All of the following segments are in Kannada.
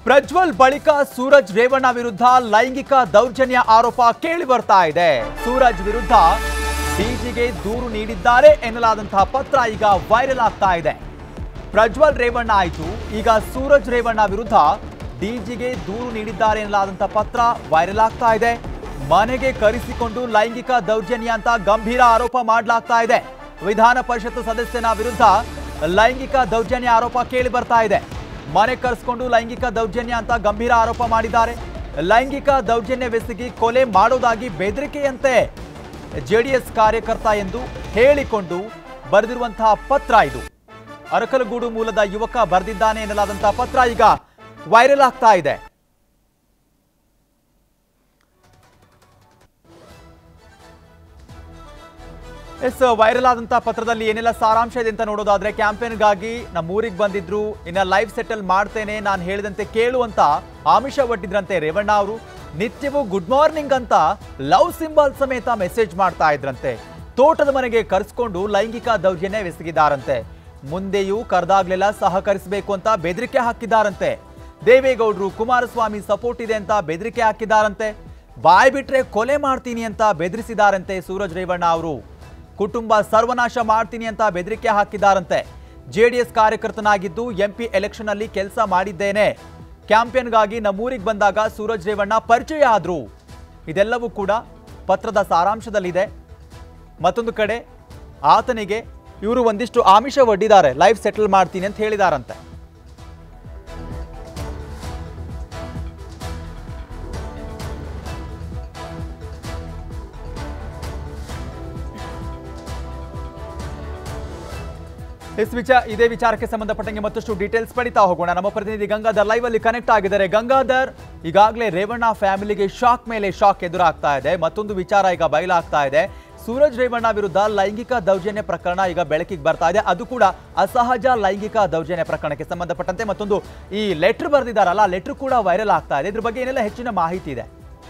ಪ್ರಜ್ವಲ್ ಬಳಿಕ ಸೂರಜ್ ರೇವಣ್ಣ ವಿರುದ್ಧ ಲೈಂಗಿಕ ದೌರ್ಜನ್ಯ ಆರೋಪ ಕೇಳಿ ಬರ್ತಾ ಇದೆ. ಸೂರಜ್ ವಿರುದ್ಧ ಡಿಜಿಗೆ ದೂರು ನೀಡಿದ್ದಾರೆ ಎನ್ನಲಾದಂತಹ ಪತ್ರ ಈಗ ವೈರಲ್ ಆಗ್ತಾ ಇದೆ. ಪ್ರಜ್ವಲ್ ರೇವಣ್ಣ ಆಯಿತು, ಈಗ ಸೂರಜ್ ರೇವಣ್ಣ ವಿರುದ್ಧ ಡಿಜಿಗೆ ದೂರು ನೀಡಿದ್ದಾರೆ ಎನ್ನಲಾದಂತಹ ಪತ್ರ ವೈರಲ್ ಆಗ್ತಾ ಇದೆ. ಮನೆಗೆ ಕರೆಸಿಕೊಂಡು ಲೈಂಗಿಕ ದೌರ್ಜನ್ಯ ಅಂತ ಗಂಭೀರ ಆರೋಪ ಮಾಡಲಾಗ್ತಾ ಇದೆ. ವಿಧಾನ ಪರಿಷತ್ ಸದಸ್ಯನ ವಿರುದ್ಧ ಲೈಂಗಿಕ ದೌರ್ಜನ್ಯ ಆರೋಪ ಕೇಳಿ ಬರ್ತಾ ಇದೆ. ಮನೆ ಕರೆಸಿಕೊಂಡು ಲೈಂಗಿಕ ದೌರ್ಜನ್ಯ ಅಂತ ಗಂಭೀರ ಆರೋಪ ಮಾಡಿದ್ದಾರೆ. ಲೈಂಗಿಕ ದೌರ್ಜನ್ಯವೆಸಗಿ ಕೊಲೆ ಮಾಡೋದಾಗಿ ಬೆದರಿಕೆಯಂತೆ ಜೆಡಿಎಸ್ ಕಾರ್ಯಕರ್ತ ಎಂದು ಹೇಳಿಕೊಂಡು ಬರೆದಿರುವಂತಹ ಪತ್ರ ಇದು. ಅರಕಲಗೂಡು ಮೂಲದ ಯುವಕ ಬರೆದಿದ್ದಾನೆ ಎನ್ನಲಾದಂತಹ ಪತ್ರ ಈಗ ವೈರಲ್ ಆಗ್ತಾ ಇದೆ. ವೈರಲ್ ಆದಂತಹ ಪತ್ರದಲ್ಲಿ ಏನೆಲ್ಲ ಸಾರಾಂಶ ಇದೆ ಅಂತ ನೋಡೋದಾದ್ರೆ, ಕ್ಯಾಂಪೇನ್ಗಾಗಿ ನಮ್ಮೂರಿಗೆ ಬಂದಿದ್ರು, ಇನ್ನ ಲೈಫ್ ಸೆಟಲ್ ಮಾಡ್ತೇನೆ, ನಾನು ಹೇಳಿದಂತೆ ಕೇಳು ಅಂತ ಆಮಿಷ ಒಡ್ಡಿದ್ರಂತೆ ರೇವಣ್ಣ ಅವರು. ನಿತ್ಯವೂ ಗುಡ್ ಮಾರ್ನಿಂಗ್ ಅಂತ ಲವ್ ಸಿಂಬಲ್ ಸಮೇತ ಮೆಸೇಜ್ ಮಾಡ್ತಾ ಇದ್ರಂತೆ. ತೋಟದ ಮನೆಗೆ ಕರೆಸ್ಕೊಂಡು ಲೈಂಗಿಕ ದೌರ್ಜನ್ಯವೆಸಗಿದ್ದಾರಂತೆ. ಮುಂದೆಯೂ ಕರೆದಾಗ್ಲೆಲ್ಲ ಸಹಕರಿಸಬೇಕು ಅಂತ ಬೆದರಿಕೆ ಹಾಕಿದ್ದಾರಂತೆ. ದೇವೇಗೌಡರು ಕುಮಾರಸ್ವಾಮಿ ಸಪೋರ್ಟ್ ಇದೆ ಅಂತ ಬೆದರಿಕೆ ಹಾಕಿದ್ದಾರಂತೆ. ಬಾಯ್ ಬಿಟ್ರೆ ಕೊಲೆ ಮಾಡ್ತೀನಿ ಅಂತ ಬೆದರಿಸಿದಾರಂತೆ ಸೂರಜ್ ರೇವಣ್ಣ ಅವರು. ಕುಟುಂಬ ಸರ್ವನಾಶ ಮಾಡ್ತೀನಿ ಅಂತ ಬೆದರಿಕೆ ಹಾಕಿದ್ದಾರಂತೆ. ಜೆಡಿಎಸ್ ಕಾರ್ಯಕರ್ತನಾಗಿದ್ದು ಎಂಪಿ ಎಲೆಕ್ಷನ್ ಅಲ್ಲಿ ಕೆಲಸ ಮಾಡಿದ್ದೇನೆ, ಕ್ಯಾಂಪೇನ್ಗಾಗಿ ನಮ್ಮೂರಿಗೆ ಬಂದಾಗ ಸೂರಜ್ ರೇವಣ್ಣ ಪರಿಚಯ ಆದ್ರು. ಇದೆಲ್ಲವೂ ಕೂಡ ಪತ್ರದ ಸಾರಾಂಶದಲ್ಲಿದೆ. ಮತ್ತೊಂದು ಕಡೆ ಆತನಿಗೆ ಇವರು ಒಂದಿಷ್ಟು ಆಮಿಷ ಒಡ್ಡಿದ್ದಾರೆ, ಲೈಫ್ ಸೆಟಲ್ ಮಾಡ್ತೀನಿ ಅಂತ ಹೇಳಿದಾರಂತೆ. ಇದೇ ವಿಚಾರಕ್ಕೆ ಸಂಬಂಧಪಟ್ಟಂಗೆ ಮತ್ತಷ್ಟು ಡೀಟೇಲ್ಸ್ ಪಡಿತಾ ಹೋಗೋಣ. ನಮ್ಮ ಪ್ರತಿನಿಧಿ ಗಂಗಾಧರ್ ಲೈವ್ ಅಲ್ಲಿ ಕನೆಕ್ಟ್ ಆಗಿದ್ದಾರೆ. ಗಂಗಾಧರ್, ಈಗಾಗಲೇ ರೇವಣ್ಣ ಫ್ಯಾಮಿಲಿಗೆ ಶಾಕ್ ಮೇಲೆ ಶಾಕ್ ಎದುರಾಗ್ತಾ ಇದೆ. ಮತ್ತೊಂದು ವಿಚಾರ ಈಗ ಬಯಲಾಗ್ತಾ ಇದೆ. ಸೂರಜ್ ರೇವಣ್ಣ ವಿರುದ್ಧ ಲೈಂಗಿಕ ದೌರ್ಜನ್ಯ ಪ್ರಕರಣ ಈಗ ಬೆಳಕಿಗೆ ಬರ್ತಾ ಇದೆ. ಅದು ಕೂಡ ಅಸಹಜ ಲೈಂಗಿಕ ದೌರ್ಜನ್ಯ ಪ್ರಕರಣಕ್ಕೆ ಸಂಬಂಧಪಟ್ಟಂತೆ ಮತ್ತೊಂದು ಈ ಲೆಟರ್ ಬರೆದಿದ್ದಾರಲ್ಲ, ಲೆಟರ್ ಕೂಡ ವೈರಲ್ ಆಗ್ತಾ ಇದೆ. ಇದ್ರ ಬಗ್ಗೆ ಏನೆಲ್ಲ ಹೆಚ್ಚಿನ ಮಾಹಿತಿ ಇದೆ?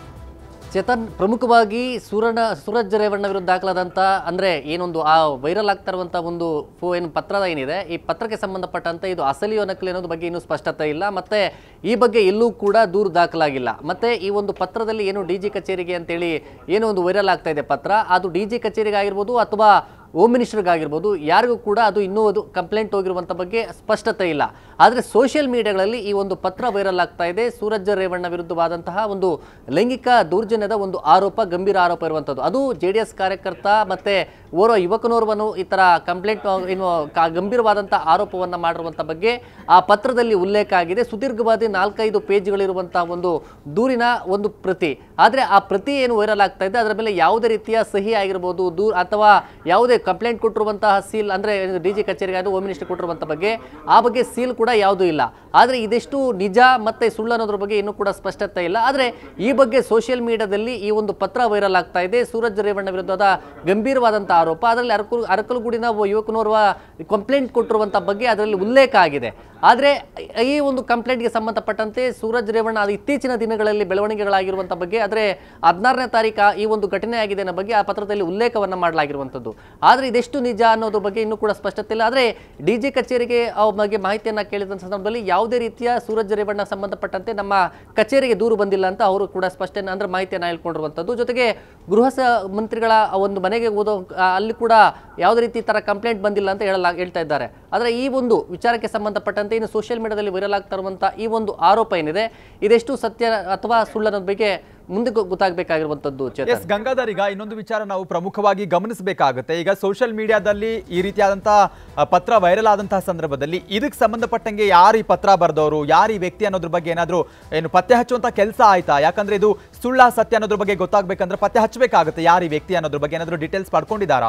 ಚೇತನ್, ಪ್ರಮುಖವಾಗಿ ಸೂರಜ್ ರೇವಣ್ಣ ವಿರುದ್ಧ ದಾಖಲಾದಂಥ ಅಂದರೆ ಏನೊಂದು ಆ ವೈರಲ್ ಆಗ್ತಾ ಇರುವಂಥ ಒಂದು ಏನು ಪತ್ರ ಏನಿದೆ, ಈ ಪತ್ರಕ್ಕೆ ಸಂಬಂಧಪಟ್ಟಂತೆ ಇದು ಅಸಲಿಯೋ ನಕಲಿ ಅನ್ನೋದ್ರ ಬಗ್ಗೆ ಇನ್ನೂ ಸ್ಪಷ್ಟತೆ ಇಲ್ಲ. ಮತ್ತು ಈ ಬಗ್ಗೆ ಎಲ್ಲೂ ಕೂಡ ದೂರು ದಾಖಲಾಗಿಲ್ಲ. ಮತ್ತು ಈ ಒಂದು ಪತ್ರದಲ್ಲಿ ಏನು ಡಿ ಜಿ ಕಚೇರಿಗೆ ಅಂತೇಳಿ ಏನೋ ಒಂದು ವೈರಲ್ ಆಗ್ತಾ ಇದೆ ಪತ್ರ, ಅದು ಡಿ ಜಿ ಕಚೇರಿಗೆ ಆಗಿರ್ಬೋದು ಅಥವಾ ಹೋಮ್ ಮಿನಿಸ್ಟರ್ಗಾಗಿರ್ಬೋದು, ಯಾರಿಗೂ ಕೂಡ ಅದು ಇನ್ನೂ ಅದು ಕಂಪ್ಲೇಂಟ್ ಹೋಗಿರುವಂಥ ಬಗ್ಗೆ ಸ್ಪಷ್ಟತೆ ಇಲ್ಲ. ಆದರೆ ಸೋಷಿಯಲ್ ಮೀಡಿಯಾಗಳಲ್ಲಿ ಈ ಒಂದು ಪತ್ರ ವೈರಲ್ ಆಗ್ತಾ ಇದೆ. ಸೂರಜ್ ರೇವಣ್ಣ ವಿರುದ್ಧವಾದಂತಹ ಒಂದು ಲೈಂಗಿಕ ದೌರ್ಜನ್ಯದ ಒಂದು ಆರೋಪ, ಗಂಭೀರ ಆರೋಪ ಇರುವಂಥದ್ದು. ಅದು JDS ಕಾರ್ಯಕರ್ತ ಮತ್ತು ಓರ್ವ ಯುವಕನೋರ್ವನು ಈ ಥರ ಕಂಪ್ಲೇಂಟ್ ಏನು ಗಂಭೀರವಾದಂಥ ಆರೋಪವನ್ನು ಮಾಡಿರುವಂಥ ಬಗ್ಗೆ ಆ ಪತ್ರದಲ್ಲಿ ಉಲ್ಲೇಖ ಆಗಿದೆ. ಸುದೀರ್ಘವಾದ 4-5 ಪೇಜ್ಗಳಿರುವಂಥ ಒಂದು ದೂರಿನ ಒಂದು ಪ್ರತಿ. ಆದರೆ ಆ ಪ್ರತಿ ಏನು ವೈರಲ್ ಆಗ್ತಾ ಇದೆ ಅದರ ಮೇಲೆ ಯಾವುದೇ ರೀತಿಯ ಸಹಿ ಆಗಿರ್ಬೋದು, ಅಥವಾ ಯಾವುದೇ ಕಂಪ್ಲೇಂಟ್ ಕೊಟ್ಟಿರುವಂತಹ ಸೀಲ್, ಅಂದರೆ ಡಿ ಜಿ ಕಚೇರಿಗೆ ಅದು ಹೋಮ್ ಮಿನಿಸ್ಟರ್ ಕೊಟ್ಟಿರುವಂಥ ಬಗ್ಗೆ ಆ ಬಗ್ಗೆ ಸೀಲ್ ಕೂಡ ಯಾವುದೂ ಇಲ್ಲ. ಆದರೆ ಇದೆಷ್ಟು ನಿಜ ಮತ್ತು ಸುಳ್ಳು ಅನ್ನೋದ್ರ ಬಗ್ಗೆ ಇನ್ನೂ ಕೂಡ ಸ್ಪಷ್ಟತೆ ಇಲ್ಲ. ಆದರೆ ಈ ಬಗ್ಗೆ ಸೋಷಿಯಲ್ ಮೀಡಿಯಾದಲ್ಲಿ ಈ ಒಂದು ಪತ್ರ ವೈರಲ್ ಆಗ್ತಾ ಇದೆ. ಸೂರಜ್ ರೇವಣ್ಣ ವಿರುದ್ಧದ ಗಂಭೀರವಾದಂಥ ಆರೋಪ, ಅದರಲ್ಲಿ ಅರಕಲಗೂಡಿನ ಯುವಕನೋರ್ವ ಕಂಪ್ಲೇಂಟ್ ಕೊಟ್ಟಿರುವಂಥ ಬಗ್ಗೆ ಅದರಲ್ಲಿ ಉಲ್ಲೇಖ ಆಗಿದೆ. ಆದರೆ ಈ ಒಂದು ಕಂಪ್ಲೇಂಟ್ಗೆ ಸಂಬಂಧಪಟ್ಟಂತೆ ಸೂರಜ್ ರೇವಣ್ಣ ಅದು ಇತ್ತೀಚಿನ ದಿನಗಳಲ್ಲಿ ಬೆಳವಣಿಗೆಗಳಾಗಿರುವಂಥ ಬಗ್ಗೆ, ಆದರೆ 16ನೇ ತಾರೀಕು ಈ ಒಂದು ಘಟನೆ ಆಗಿದೆ ಅನ್ನೋ ಬಗ್ಗೆ ಆ ಪತ್ರದಲ್ಲಿ ಉಲ್ಲೇಖವನ್ನು ಮಾಡಲಾಗಿರುವಂಥದ್ದು. ಆದರೆ ಇದೆಷ್ಟು ನಿಜ ಅನ್ನೋದ್ರ ಬಗ್ಗೆ ಇನ್ನೂ ಕೂಡ ಸ್ಪಷ್ಟತೆ ಇಲ್ಲ. ಆದರೆ ಡಿ ಜಿ ಕಚೇರಿಗೆ ಬಗ್ಗೆ ಮಾಹಿತಿಯನ್ನು ಕೇಳಿದ ಸಂದರ್ಭದಲ್ಲಿ ಯಾವುದೇ ರೀತಿಯ ಸೂರಜ್ ರೇವಣ್ಣ ಸಂಬಂಧಪಟ್ಟಂತೆ ನಮ್ಮ ಕಚೇರಿಗೆ ದೂರು ಬಂದಿಲ್ಲ ಅಂತ ಅವರು ಕೂಡ ಸ್ಪಷ್ಟನೆ ಅಂದರೆ ಮಾಹಿತಿಯನ್ನು ಹೇಳ್ಕೊಂಡಿರುವಂಥದ್ದು. ಜೊತೆಗೆ ಗೃಹ ಮಂತ್ರಿಗಳ ಒಂದು ಮನೆಗೆ ಓದೋ ಅಲ್ಲಿ ಕೂಡ ಯಾವುದೇ ರೀತಿ ಥರ ಕಂಪ್ಲೇಂಟ್ ಬಂದಿಲ್ಲ ಅಂತ ಹೇಳ್ತಾ ಇದ್ದಾರೆ. ಆದರೆ ಈ ಒಂದು ವಿಚಾರಕ್ಕೆ ಸಂಬಂಧಪಟ್ಟಂತೆ ಇನ್ನು ಸೋಷಿಯಲ್ ಮೀಡಿಯಾದಲ್ಲಿ ವೈರಲ್ ಆಗ್ತಾ ಇರುವಂಥ ಈ ಒಂದು ಆರೋಪ ಏನಿದೆ, ಇದೆಷ್ಟು ಸತ್ಯ ಅಥವಾ ಸುಳ್ಳು ಅನ್ನೋದ್ರ ಬಗ್ಗೆ ಮುಂದೆ ಗೊತ್ತಾಗಬೇಕಾಗಿರುವಂಥದ್ದು. ಎಸ್ ಗಂಗಾಧರ್, ಈಗ ಇನ್ನೊಂದು ವಿಚಾರ ನಾವು ಪ್ರಮುಖವಾಗಿ ಗಮನಿಸಬೇಕಾಗುತ್ತೆ. ಈಗ ಸೋಷಿಯಲ್ ಮೀಡಿಯಾದಲ್ಲಿ ಈ ರೀತಿಯಾದಂತಹ ಪತ್ರ ವೈರಲ್ ಆದಂತಹ ಸಂದರ್ಭದಲ್ಲಿ ಇದಕ್ಕೆ ಸಂಬಂಧಪಟ್ಟಂಗೆ ಯಾರು ಈ ಪತ್ರ ಬರೆದವರು, ಯಾರು ಈ ವ್ಯಕ್ತಿ ಅನ್ನೋದ್ರ ಬಗ್ಗೆ ಏನಾದರೂ ಏನು ಪತ್ತೆ ಹಚ್ಚುವಂಥ ಕೆಲಸ ಆಯ್ತಾ? ಯಾಕಂದ್ರೆ ಇದು ಸುಳ್ಳ ಸತ್ಯ ಅನ್ನೋದ್ರ ಬಗ್ಗೆ ಗೊತ್ತಾಗಬೇಕಂದ್ರೆ ಪತ್ತೆ ಹಚ್ಚಬೇಕಾಗುತ್ತೆ. ಯಾರು ಈ ವ್ಯಕ್ತಿ ಅನ್ನೋದ್ರ ಬಗ್ಗೆ ಏನಾದರೂ ಡೀಟೇಲ್ಸ್ ಪಡ್ಕೊಂಡಿದ್ದಾರಾ?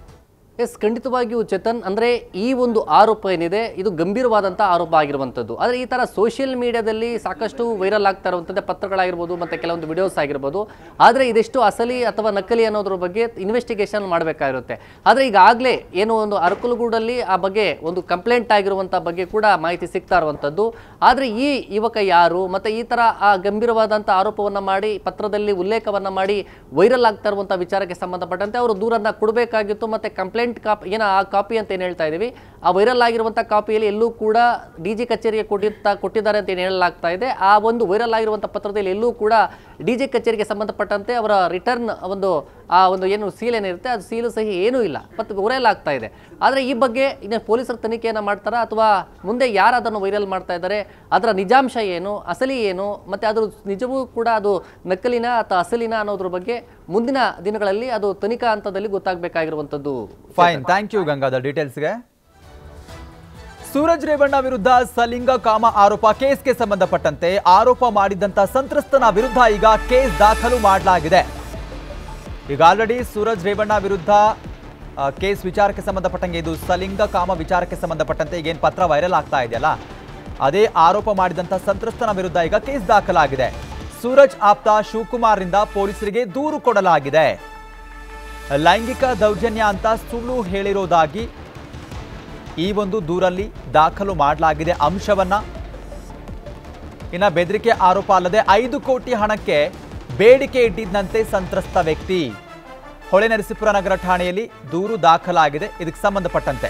ಎಸ್, ಖಂಡಿತವಾಗಿಯೂ ಚೇತನ್. ಅಂದರೆ ಈ ಒಂದು ಆರೋಪ ಏನಿದೆ ಇದು ಗಂಭೀರವಾದಂಥ ಆರೋಪ ಆಗಿರುವಂಥದ್ದು. ಆದರೆ ಈ ಥರ ಸೋಷಿಯಲ್ ಮೀಡಿಯಾದಲ್ಲಿ ಸಾಕಷ್ಟು ವೈರಲ್ ಆಗ್ತಾ ಇರುವಂಥದ್ದು ಪತ್ರಗಳಾಗಿರ್ಬೋದು ಮತ್ತು ಕೆಲವೊಂದು ವಿಡಿಯೋಸ್ ಆಗಿರ್ಬೋದು. ಆದರೆ ಇದೆಷ್ಟು ಅಸಲಿ ಅಥವಾ ನಕಲಿ ಅನ್ನೋದ್ರ ಬಗ್ಗೆ ಇನ್ವೆಸ್ಟಿಗೇಷನ್ ಮಾಡಬೇಕಾಗಿರುತ್ತೆ. ಆದರೆ ಈಗಾಗಲೇ ಏನು ಒಂದು ಅರಕಲಗೂಡಲ್ಲಿ ಆ ಬಗ್ಗೆ ಒಂದು ಕಂಪ್ಲೇಂಟ್ ಆಗಿರುವಂಥ ಬಗ್ಗೆ ಕೂಡ ಮಾಹಿತಿ ಸಿಗ್ತಾ ಇರುವಂಥದ್ದು. ಆದರೆ ಈ ಯುವಕ ಯಾರು ಮತ್ತು ಈ ಥರ ಆ ಗಂಭೀರವಾದಂಥ ಆರೋಪವನ್ನು ಮಾಡಿ ಪತ್ರದಲ್ಲಿ ಉಲ್ಲೇಖವನ್ನು ಮಾಡಿ ವೈರಲ್ ಆಗ್ತಾ ಇರುವಂಥ ವಿಚಾರಕ್ಕೆ ಸಂಬಂಧಪಟ್ಟಂತೆ ಅವರು ದೂರನ್ನು ಕೊಡಬೇಕಾಗಿತ್ತು. ಮತ್ತು ಕಂಪ್ಲೇಂಟ್ ಕಾಪಿ ಆ ಕಾಪಿ ಅಂತ ಏನು ಹೇಳ್ತಾ ಇದ್ದೀವಿ ಆ ವೈರಲ್ ಆಗಿರುವಂಥ ಕಾಪಿಯಲ್ಲಿ ಎಲ್ಲೂ ಕೂಡ DG ಕಚೇರಿಗೆ ಕೊಟ್ಟಿದ್ದಾರೆ ಅಂತ ಏನು ಹೇಳಲಾಗ್ತಾ ಇದೆ. ಆ ಒಂದು ವೈರಲ್ ಆಗಿರುವಂಥ ಪತ್ರದಲ್ಲಿ ಎಲ್ಲೂ ಕೂಡ DG ಕಚೇರಿಗೆ ಸಂಬಂಧಪಟ್ಟಂತೆ ಅವರ ರಿಟರ್ನ್ ಒಂದು ಏನು ಸೀಲ್ ಏನಿರುತ್ತೆ ಅದು ಸೀಲು ಸಹಿ ಏನೂ ಇಲ್ಲ, ಮತ್ತು ವೈರಲ್ ಆಗ್ತಾ ಇದೆ. ಆದರೆ ಈ ಬಗ್ಗೆ ಇನ್ನು ಪೊಲೀಸರು ತನಿಖೆಯನ್ನು ಮಾಡ್ತಾರಾ ಅಥವಾ ಮುಂದೆ ಯಾರು ಅದನ್ನು ವೈರಲ್ ಮಾಡ್ತಾ ಇದ್ದಾರೆ, ಅದರ ನಿಜಾಂಶ ಏನು, ಅಸಲಿ ಏನು, ಮತ್ತು ಅದು ನಿಜವೂ ಕೂಡ ಅದು ನಕಲಿನ ಅಥವಾ ಅಸಲಿನ ಅನ್ನೋದ್ರ ಬಗ್ಗೆ ಮುಂದಿನ ದಿನಗಳಲ್ಲಿ ಅದು ತನಿಖಾ ಹಂತದಲ್ಲಿ ಗೊತ್ತಾಗಬೇಕಾಗಿರುವಂಥದ್ದು. ಫೈನ್, ಥ್ಯಾಂಕ್ ಯು ಗಂಗಾಧರ್ ಡೀಟೇಲ್ಸ್ಗೆ. ಸೂರಜ್ ರೇವಣ್ಣ ವಿರುದ್ಧ ಸಲಿಂಗ ಕಾಮ ಆರೋಪ ಕೇಸ್ಗೆ ಸಂಬಂಧಪಟ್ಟಂತೆ ಆರೋಪ ಮಾಡಿದಂತ ಸಂತ್ರಸ್ತನ ವಿರುದ್ಧ ಈಗ ಕೇಸ್ ದಾಖಲು ಮಾಡಲಾಗಿದೆ. ಈಗ ಆಲ್ರೆಡಿ ಸೂರಜ್ ರೇವಣ್ಣ ವಿರುದ್ಧ ಕೇಸ್ ವಿಚಾರಕ್ಕೆ ಸಂಬಂಧಪಟ್ಟಂಗೆ, ಇದು ಸಲಿಂಗ ಕಾಮ ವಿಚಾರಕ್ಕೆ ಸಂಬಂಧಪಟ್ಟಂತೆ ಈಗೇನು ಪತ್ರ ವೈರಲ್ ಆಗ್ತಾ ಇದೆಯಲ್ಲ, ಅದೇ ಆರೋಪ ಮಾಡಿದಂತ ಸಂತ್ರಸ್ತನ ವಿರುದ್ಧ ಈಗ ಕೇಸ್ ದಾಖಲಾಗಿದೆ. ಸೂರಜ್ ಆಪ್ತ ಶಿವಕುಮಾರ್ರಿಂದ ಪೊಲೀಸರಿಗೆ ದೂರು ಕೊಡಲಾಗಿದೆ. ಲೈಂಗಿಕ ದೌರ್ಜನ್ಯ ಅಂತ ಸುಳ್ಳು ಹೇಳಿರೋದಾಗಿ ಈ ಒಂದು ದೂರಲ್ಲಿ ದಾಖಲು ಮಾಡಲಾಗಿದೆ ಅಂಶವನ್ನ. ಇನ್ನು ಬೆದರಿಕೆ ಆರೋಪ ಅಲ್ಲದೆ 5 ಕೋಟಿ ಹಣಕ್ಕೆ ಬೇಡಿಕೆ ಇಟ್ಟಿದ್ದಂತೆ ಸಂತ್ರಸ್ತ ವ್ಯಕ್ತಿ. ಹೊಳೆನರಸೀಪುರ ನಗರ ಠಾಣೆಯಲ್ಲಿ ದೂರು ದಾಖಲಾಗಿದೆ ಇದಕ್ಕೆ ಸಂಬಂಧಪಟ್ಟಂತೆ.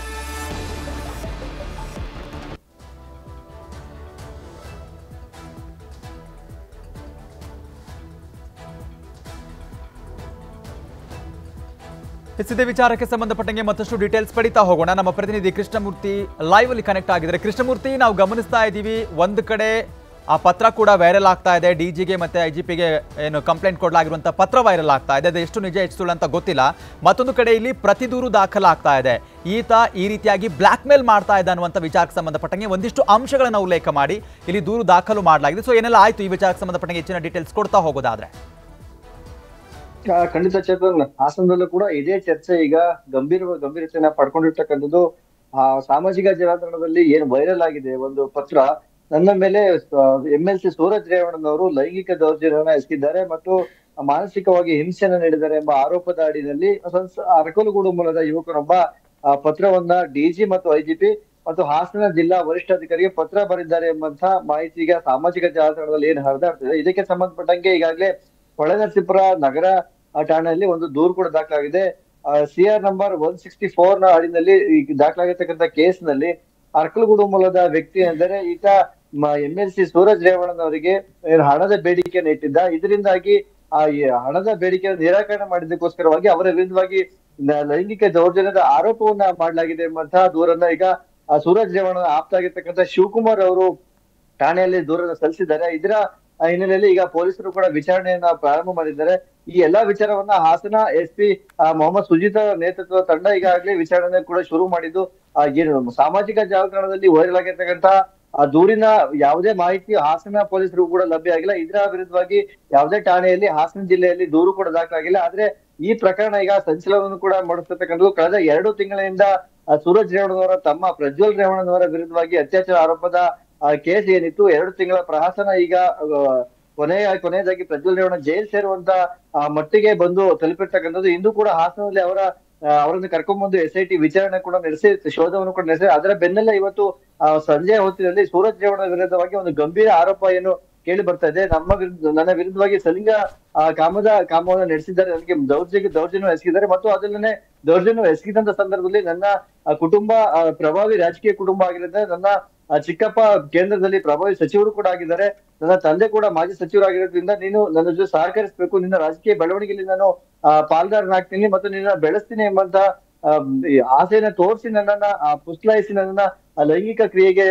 ಇದೇ ವಿಚಾರಕ್ಕೆ ಸಂಬಂಧಪಟ್ಟಂಗೆ ಮತ್ತಷ್ಟು ಡೀಟೇಲ್ಸ್ ಪಡಿತಾ ಹೋಗೋಣ. ನಮ್ಮ ಪ್ರತಿನಿಧಿ ಕೃಷ್ಣಮೂರ್ತಿ ಲೈವ್ ಅಲ್ಲಿ ಕನೆಕ್ಟ್ ಆಗಿದ್ದಾರೆ. ಕೃಷ್ಣಮೂರ್ತಿ, ನಾವು ಗಮನಿಸ್ತಾ ಇದ್ದೀವಿ, ಒಂದು ಕಡೆ ಆ ಪತ್ರ ಕೂಡ ವೈರಲ್ ಆಗ್ತಾ ಇದೆ, DGಗೆ ಮತ್ತೆ IGPಗೆ ಏನು ಕಂಪ್ಲೇಂಟ್ ಕೊಡಲಾಗಿರುವಂಥ ಪತ್ರ ವೈರಲ್ ಆಗ್ತಾ ಇದೆ, ಅದು ಎಷ್ಟು ನಿಜ ಎಷ್ಟು ಸುಳ್ಳು ಅಂತ ಗೊತ್ತಿಲ್ಲ. ಮತ್ತೊಂದು ಕಡೆ ಇಲ್ಲಿ ಪ್ರತಿ ದೂರು ದಾಖಲಾಗ್ತಾ ಇದೆ. ಈತ ಈ ರೀತಿಯಾಗಿ ಬ್ಲ್ಯಾಕ್ ಮೇಲ್ ಮಾಡ್ತಾ ಇದೆ ಅನ್ನುವಂಥ ವಿಚಾರಕ್ಕೆ ಸಂಬಂಧಪಟ್ಟಂಗೆ ಒಂದಿಷ್ಟು ಅಂಶಗಳನ್ನು ಉಲ್ಲೇಖ ಮಾಡಿ ಇಲ್ಲಿ ದೂರು ದಾಖಲು ಮಾಡಲಾಗಿದೆ. ಸೊ ಏನೆಲ್ಲ ಆಯ್ತು ಈ ವಿಚಾರಕ್ಕೆ ಸಂಬಂಧಪಟ್ಟಂಗೆ ಹೆಚ್ಚಿನ ಡೀಟೇಲ್ಸ್ ಕೊಡ್ತಾ ಹೋಗೋದಾದ್ರೆ? ಖಂಡಿತ ಚೇತನ್, ಹಾಸನದಲ್ಲೂ ಕೂಡ ಇದೇ ಚರ್ಚೆ ಈಗ ಗಂಭೀರತೆಯನ್ನ ಪಡ್ಕೊಂಡಿರ್ತಕ್ಕಂಥದ್ದು. ಸಾಮಾಜಿಕ ಜಾಲತಾಣದಲ್ಲಿ ಏನ್ ವೈರಲ್ ಆಗಿದೆ ಒಂದು ಪತ್ರ, ನನ್ನ ಮೇಲೆ MLC ಸೂರಜ್ ರೇವಣ್ಣನವರು ಲೈಂಗಿಕ ದೌರ್ಜನ್ಯವನ್ನ ಎಸಗಿದ್ದಾರೆ ಮತ್ತು ಮಾನಸಿಕವಾಗಿ ಹಿಂಸೆಯನ್ನು ನೀಡಿದ್ದಾರೆ ಎಂಬ ಆರೋಪದ ಅಡಿಯಲ್ಲಿ ಅರಕಲಗೂಡು ಮೂಲದ ಯುವಕನೊಬ್ಬ ಪತ್ರವನ್ನ DG ಮತ್ತು IGP ಮತ್ತು ಹಾಸನ ಜಿಲ್ಲಾ ವರಿಷ್ಠಾಧಿಕಾರಿಗೆ ಪತ್ರ ಬರೆದಿದ್ದಾರೆ ಎಂಬಂತ ಮಾಹಿತಿ ಈಗ ಸಾಮಾಜಿಕ ಜಾಲತಾಣದಲ್ಲಿ ಏನ್ ಹರಿದಾಡ್ತಿದೆ. ಇದಕ್ಕೆ ಸಂಬಂಧಪಟ್ಟಂಗೆ ಈಗಾಗಲೇ ಹೊಳೆನರಸೀಪುರ ನಗರ ಠಾಣೆಯಲ್ಲಿ ಒಂದು ದೂರು ಕೂಡ ದಾಖಲಾಗಿದೆ. CR ನಂಬರ್ 164 ನ ಅಡಿನಲ್ಲಿ ದಾಖಲಾಗಿರ್ತಕ್ಕಂಥ ಕೇಸ್ ನಲ್ಲಿ ಅರಕಲಗೂಡು ಮೂಲದ ವ್ಯಕ್ತಿ ಎಂದರೆ ಈತ MLC ಸೂರಜ್ ರೇವಣ್ಣನವರಿಗೆ ಹಣದ ಬೇಡಿಕೆಯನ್ನು ಇಟ್ಟಿದ್ದ. ಇದರಿಂದಾಗಿ ಆ ಹಣದ ಬೇಡಿಕೆಯನ್ನು ನಿರಾಕರಣೆ ಮಾಡಿದ್ದಕ್ಕೋಸ್ಕರವಾಗಿ ಅವರ ವಿರುದ್ಧವಾಗಿ ಲೈಂಗಿಕ ದೌರ್ಜನ್ಯದ ಆರೋಪವನ್ನ ಮಾಡಲಾಗಿದೆ ಎಂಬಂತಹ ದೂರನ್ನ ಈಗ ಸೂರಜ್ ರೇವಣ್ಣ ಆಪ್ತ ಆಗಿರ್ತಕ್ಕಂಥ ಶಿವಕುಮಾರ್ ಅವರು ಠಾಣೆಯಲ್ಲಿ ದೂರನ್ನ ಸಲ್ಲಿಸಿದ್ದಾರೆ. ಇದರ ಹಿನ್ನೆಲೆಯಲ್ಲಿ ಈಗ ಪೊಲೀಸರು ಕೂಡ ವಿಚಾರಣೆಯನ್ನ ಪ್ರಾರಂಭ ಮಾಡಿದ್ದಾರೆ. ಈ ಎಲ್ಲಾ ವಿಚಾರವನ್ನ ಹಾಸನ SP ಮೊಹಮ್ಮದ್ ಸುಜಿತ್ ನೇತೃತ್ವದ ತಂಡ ಈಗಾಗಲೇ ವಿಚಾರಣೆ ಕೂಡ ಶುರು ಮಾಡಿದ್ದು. ಏನು ಸಾಮಾಜಿಕ ಜಾಲತಾಣದಲ್ಲಿ ವೈರಲ್ ಆಗಿರ್ತಕ್ಕಂಥ ದೂರಿನ ಯಾವುದೇ ಮಾಹಿತಿ ಹಾಸನ ಪೊಲೀಸರು ಕೂಡ ಲಭ್ಯ ಆಗಿಲ್ಲ. ಇದರ ವಿರುದ್ಧವಾಗಿ ಯಾವುದೇ ಠಾಣೆಯಲ್ಲಿ ಹಾಸನ ಜಿಲ್ಲೆಯಲ್ಲಿ ದೂರು ಕೂಡ ದಾಖಲಾಗಿಲ್ಲ. ಆದ್ರೆ ಈ ಪ್ರಕರಣ ಈಗ ಸಂಚಲನವನ್ನು ಕೂಡ ಮಾಡುತ್ತಿರ್ತಕ್ಕಂಥದ್ದು. ಕಳೆದ 2 ತಿಂಗಳಿಂದ ಸೂರಜ್ ರೇವಣ್ಣನವರ ತಮ್ಮ ಪ್ರಜ್ವಲ್ ರೇವಣ್ಣನವರ ವಿರುದ್ಧವಾಗಿ ಅತ್ಯಾಚಾರ ಆರೋಪದ ಕೇಸ್ ಏನಿತ್ತು, 2 ತಿಂಗಳ ಪ್ರಹಸನ ಈಗ ಕೊನೆಯದಾಗಿ ಪ್ರಜ್ವಲ್ ರೇವಣ್ಣ ಜೈಲ್ ಸೇರುವಂತ ಮಟ್ಟಿಗೆ ಬಂದು ತಲುಪಿರ್ತಕ್ಕಂಥದ್ದು. ಇಂದು ಕೂಡ ಹಾಸನದಲ್ಲಿ ಅವರನ್ನು ಕರ್ಕೊಂಡ್ಬಂದು SIT ವಿಚಾರಣೆ ಕೂಡ ನಡೆಸಿ ಶೋಧವನ್ನು ಕೂಡ ನಡೆಸಿ ಅದರ ಬೆನ್ನಲ್ಲೇ ಇವತ್ತು ಸಂಜೆ ಹೊತ್ತಿನಲ್ಲಿ ಸೂರಜ್ ರೇವಣ್ಣ ವಿರುದ್ಧವಾಗಿ ಒಂದು ಗಂಭೀರ ಆರೋಪ ಏನು ಕೇಳಿ ಬರ್ತಾ ಇದೆ. ನನ್ನ ವಿರುದ್ಧವಾಗಿ ಸಲಿಂಗ ಕಾಮವನ್ನು ನಡೆಸಿದ್ದಾರೆ, ನನಗೆ ದೌರ್ಜನ್ಯ ಎಸಗಿದ್ದಾರೆ ಮತ್ತು ಅದನ್ನೇ ದೌರ್ಜನ್ಯ ಎಸಗಿದಂತ ಸಂದರ್ಭದಲ್ಲಿ ನನ್ನ ಕುಟುಂಬ ಪ್ರಭಾವಿ ರಾಜಕೀಯ ಕುಟುಂಬ ಆಗಿರೋದ್ರಿಂದ ನನ್ನ ಚಿಕ್ಕಪ್ಪ ಕೇಂದ್ರದಲ್ಲಿ ಪ್ರಭಾವಿ ಸಚಿವರು ಕೂಡ ಆಗಿದ್ದಾರೆ, ನನ್ನ ತಂದೆ ಕೂಡ ಮಾಜಿ ಸಚಿವರಾಗಿರೋದ್ರಿಂದ ನೀನು ನನ್ನ ಜೊತೆ ಸಹಕರಿಸಬೇಕು, ನಿನ್ನ ರಾಜಕೀಯ ಬೆಳವಣಿಗೆಯಲ್ಲಿ ನಾನು ಪಾಲ್ದಾರನಾಗ್ತೀನಿ ಮತ್ತು ನಿನ್ನ ಬೆಳೆಸ್ತೀನಿ ಎಂಬಂತ ಆಸೆಯನ್ನ ತೋರಿಸಿ ನನ್ನನ್ನ ಪುಸ್ಲಾಯಿಸಿ ನನ್ನನ್ನ ಲೈಂಗಿಕ ಕ್ರಿಯೆಗೆ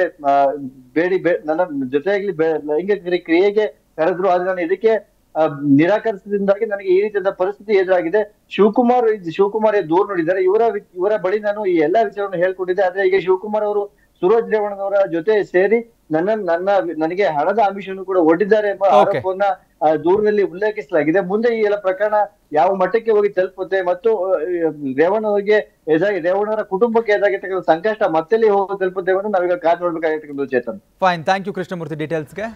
ನನ್ನ ಜೊತೆಯಾಗಿ ಲೈಂಗಿಕ ಕ್ರಿಯೆಗೆ ಕರೆದ್ರು. ಆದ್ರೆ ನಾನು ಇದಕ್ಕೆ ನಿರಾಕರಿಸಿದಿಂದಾಗಿ ನನಗೆ ಈ ರೀತಿಯಾದ ಪರಿಸ್ಥಿತಿ ಎದುರಾಗಿದೆ. ಶಿವಕುಮಾರ್ ದೂರು ನೋಡಿದ್ದಾರೆ. ಇವರ ಬಳಿ ನಾನು ಈ ಎಲ್ಲಾ ವಿಚಾರವನ್ನು ಹೇಳ್ಕೊಟ್ಟಿದ್ದೆ. ಆದ್ರೆ ಈಗ ಶಿವಕುಮಾರ್ ಅವರು ಸೂರಜ್ ರೇವಣ್ಣನವರ ಜೊತೆ ಸೇರಿ ನನಗೆ ಹಣದ ಆಮಿಷವನ್ನು ಕೂಡ ಒಡ್ಡಿದ್ದಾರೆ ಎಂಬ ಆರೋಪವನ್ನ ದೂರಿನಲ್ಲಿ ಉಲ್ಲೇಖಿಸಲಾಗಿದೆ. ಮುಂದೆ ಈ ಎಲ್ಲ ಪ್ರಕರಣ ಯಾವ ಮಟ್ಟಕ್ಕೆ ಹೋಗಿ ತಲುಪುತ್ತೆ ಮತ್ತು ರೇವಣ್ಣವರ ಕುಟುಂಬಕ್ಕೆ ಎದುರಾಗಿರ್ತಕ್ಕಂಥ ಸಂಕಷ್ಟ ಮತ್ತೆ ಹೋಗಿ ತಲುಪುತ್ತೆ ನಾವೀಗ ಕಾದು ನೋಡ್ಬೇಕಾಗಿರ್ತಕ್ಕಂಥ Chetan. Fine, thank you Krishnamurthy ಡೀಟೇಲ್ಸ್ಗೆ.